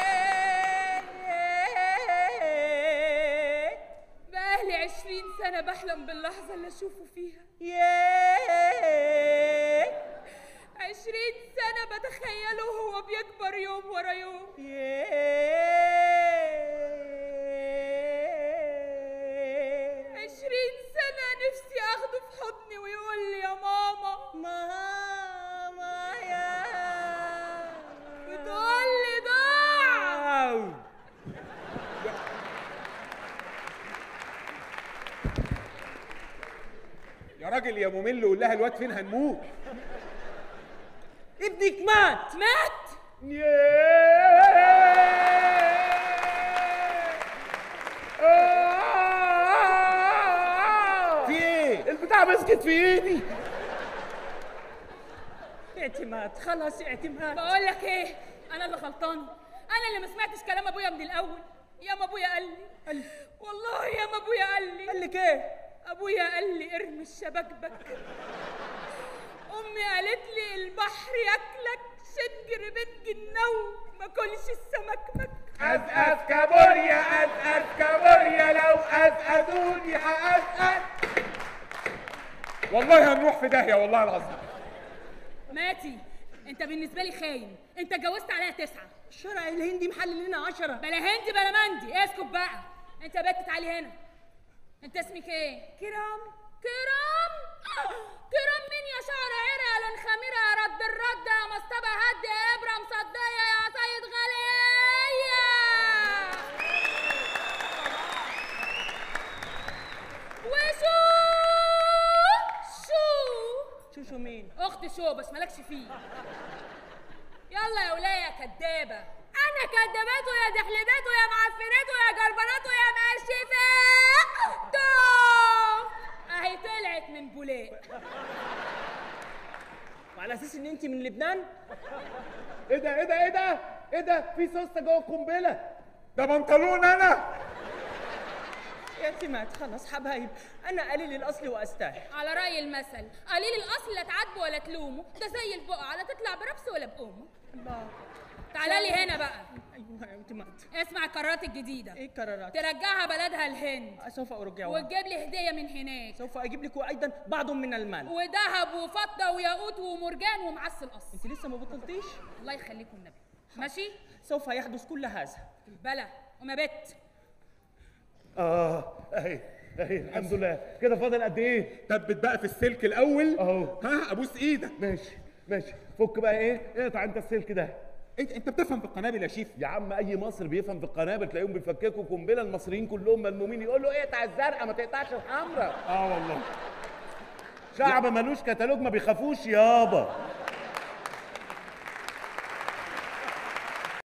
ليه سنة بحلم باللحظة اللي أشوفه فيها. ياه 20 سنة بتخيله وهو بيكبر يوم ورا يوم. ياه 20 سنة نفسي أخده في حضني ويقول لي يا ماما. ماما يا بتقول لي ضاع. يا راجل يا ممل، قول لها الواد فين هنموت. ابنك مات. مات؟ في ايه؟ البتاع مسكت في ايدي. اعتماد خلاص اعتماد. بقول لك ايه، انا اللي غلطانه، انا اللي ما سمعتش كلام ابويا من الاول. يا ما ابويا قال لي، والله يا ما ابويا قال لك ايه؟ ابويا قال لي ارمي الشبكبك. امي قالت لي البحر ياكلك، شد ربنج النوم ما كلش السمكمك. أزأز كابوريا أزأز كابوريا، لو أزأزوني هأزأز. والله هنروح في داهية والله العظيم. ماتي، انت بالنسبه لي خاين، انت اتجوزت عليها 9. الشارع الهندي محل لنا 10. بلا هندي بلا مندي، اسكت بقى. انت بقيت تعالي هنا. انت اسمك ايه؟ كرام. كرام؟ كرام مين يا شعر عرق يا لنخميرة يا رد الرد يا مصطبة هد يا ابرة مصدية يا سيد غالية. وشو شو مين؟ اخت شو بس مالكش فيه. يلا يا ولاية يا كدابة. انا كدبته يا دحلبته يا معفنته يا جربنته يا مقشفته. اهي طلعت من بولاق. وعلى اساس ان انت من لبنان؟ ايه ده ايه ده ايه ده ايه ده؟ في سوسته جوه القنبله. ده بنطلون أنا. اعتماد خلاص حبايب، انا قليل الاصل واستاهل. على رأي المثل، قليل الاصل لا تعاتبه ولا تلومه، ده زي البقعة لا تطلع بربس ولا بقومه. الله. تعالى لي هنا بقى. ايوه يا اعتماد. اسمع القرارات الجديدة. ايه القرارات؟ ترجعها بلدها الهند، سوف ارجعها. وتجيب لي هدية من هناك، سوف اجيب لك ايضا بعض من المال. وذهب وفضة وياقوت ومرجان ومعسل قص. انت لسه ما بطلتيش؟ الله يخليكم النبي. ماشي؟ سوف يحدث كل هذا. بلا وما بت. اهي الحمد لله. كده فاضل قد ايه؟ ثبت بقى في السلك الأول اهو. ها، أبوس إيدك. ماشي فك بقى ايه؟ اقطع انت السلك ده. أنت بتفهم في القنابل يا شيف؟ يا عم اي مصري بيفهم في القنابل، تلاقيهم بيفككوا قنبله، المصريين كلهم ملمومين، يقول له اقطع الزرقاء ما تقطعش الحمراء. والله. شعب ملوش كتالوج، ما بيخافوش يابا.